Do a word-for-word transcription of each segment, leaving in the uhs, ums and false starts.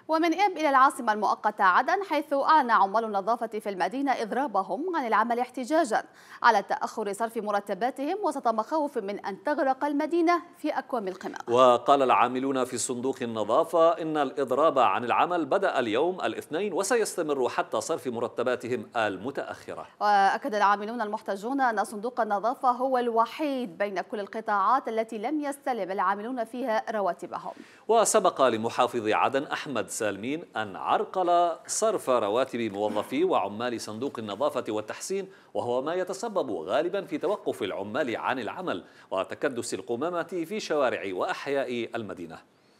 ومن إب إلى العاصمة المؤقتة عدن، حيث أعلن عمال النظافة في المدينة إضرابهم عن العمل احتجاجا على تأخر صرف مرتباتهم وسط مخاوف من أن تغرق المدينة في أكوام القمامة. وقال العاملون في صندوق النظافة إن الإضراب عن العمل بدأ اليوم الاثنين وسيستمر حتى صرف مرتباتهم المتأخرة. وأكد العاملون المحتجون أن صندوق النظافة هو الوحيد بين كل القطاعات التي لم يستلم العاملون فيها رواتبهم. وسبق لمحافظ عدن أحمد سالمين أن عرقل صرف رواتب موظفي وعمال صندوق النظافة والتحسين، وهو ما يتسبب غالبا في توقف العمال عن العمل وتكدس القمامة في شوارع وأحياء المدينة.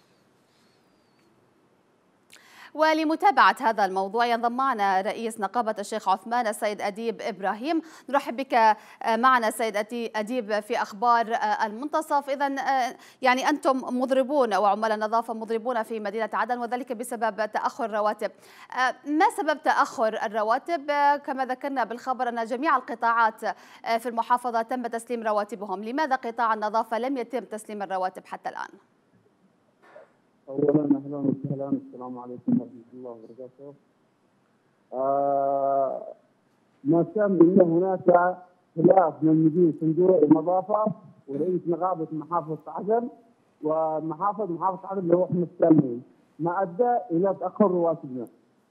ولمتابعة هذا الموضوع ينضم معنا رئيس نقابة الشيخ عثمان السيد أديب إبراهيم. نرحب بك معنا سيد أديب في أخبار المنتصف. إذن يعني أنتم مضربون وعمال النظافة مضربون في مدينة عدن، وذلك بسبب تأخر الرواتب. ما سبب تأخر الرواتب؟ كما ذكرنا بالخبر أن جميع القطاعات في المحافظة تم تسليم رواتبهم، لماذا قطاع النظافة لم يتم تسليم الرواتب حتى الآن؟ اولا اهلا وسهلا، السلام عليكم ورحمه الله وبركاته. آه ما كان ان هناك خلاف من مدير صندوق النظافه ورئيس نقابه محافظه عدن ومحافظ محافظه عدن اللي هو احمد سالمين، ما ادى الى تاخر رواتبنا.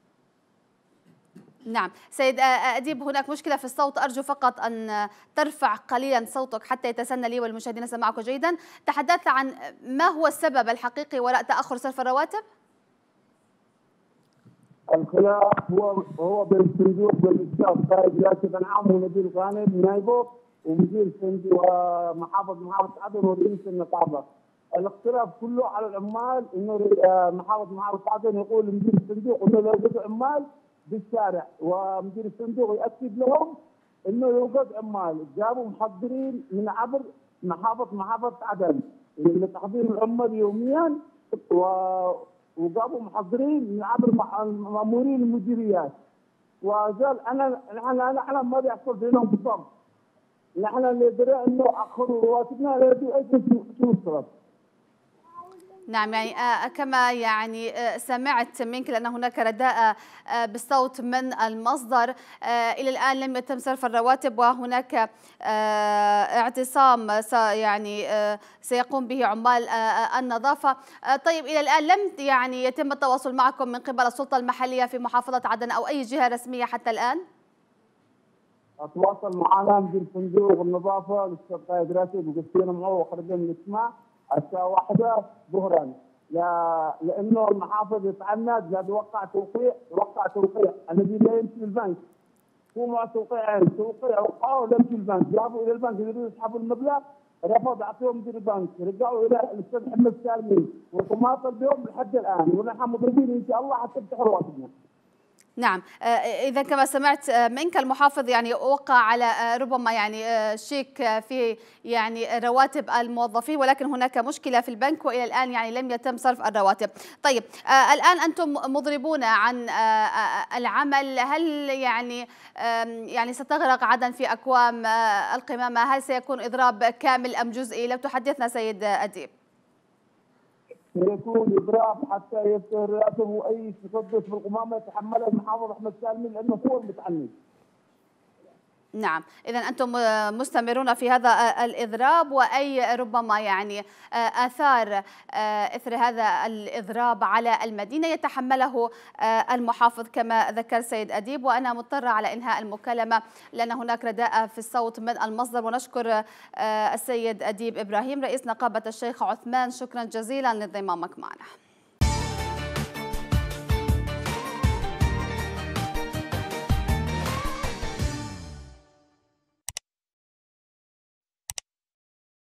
نعم سيد أديب، هناك مشكلة في الصوت، أرجو فقط أن ترفع قليلا صوتك حتى يتسنى لي والمشاهدين سماعك جيدا. تحدثت عن ما هو السبب الحقيقي وراء تأخر صرف الرواتب؟ الخلاف هو هو بين الصندوق والاستاذ قائد راتب العام ومدير غانم نايبه ومدير صندوق ومحافظ محافظة عدن ورئيس النقابة. الاختلاف كله على العمال، انه محافظ محافظة عدن يقول لمدير الصندوق انه لو وجد عمال بالشارع، ومدير الصندوق يأكد لهم انه يوجد عمال. جابوا محضرين من عبر محافظ محافظة عدن لتحضير العمال يوميا، وجابوا محضرين من عبر مأمورين المديريات. وقال انا نحن انا انا ما بيحصل بينهم بالضبط. نحن اللي درى انه اخروا رواتبنا لا يدري ايش شو السبب. نعم، يعني كما يعني سمعت منك لأن هناك رداء بالصوت من المصدر، إلى الآن لم يتم صرف الرواتب وهناك اعتصام يعني سيقوم به عمال النظافة. طيب إلى الآن لم يعني يتم التواصل معكم من قبل السلطة المحلية في محافظة عدن أو أي جهة رسمية حتى الآن؟ تواصل معنا مدير صندوق النظافة الاستاذ قائد راتب وقفنا معه وخرجنا من الاجتماع الساعة واحدة ظهرا، لا لأنه المحافظ يتعند، لا وقع توقيع وقع توقيع الذي لا يمشي البنك. هو مع توقيعين، توقيع وقعوا ولم يمشي البنك، جابوا إلى البنك يريدوا يسحبوا المبلغ، رفض أعطوهم مدير البنك، رجعوا إلى الأستاذ محمد سالمين وتماطل بهم لحد الآن، ونحن مضربين إن شاء الله حتى تفتح رواتبنا. نعم، إذا كما سمعت منك المحافظ يعني وقع على ربما يعني شيك في يعني رواتب الموظفين، ولكن هناك مشكلة في البنك وإلى الآن يعني لم يتم صرف الرواتب. طيب الآن أنتم مضربون عن العمل، هل يعني يعني ستغرق عدن في أكوام القمامة؟ هل سيكون إضراب كامل أم جزئي؟ لو تحدثنا سيد أديب. سيكون إضراب حتى يصير راتبه أي تكدس في القمامة يتحملها المحافظ أحمد سالمين لأنه هو المتعني. نعم، إذا أنتم مستمرون في هذا الإضراب، وأي ربما يعني آثار إثر هذا الإضراب على المدينة يتحمله المحافظ كما ذكر سيد أديب. وأنا مضطرة على إنهاء المكالمة لأن هناك رداء في الصوت من المصدر. ونشكر السيد أديب إبراهيم رئيس نقابة الشيخ عثمان، شكرا جزيلا لانضمامك معنا.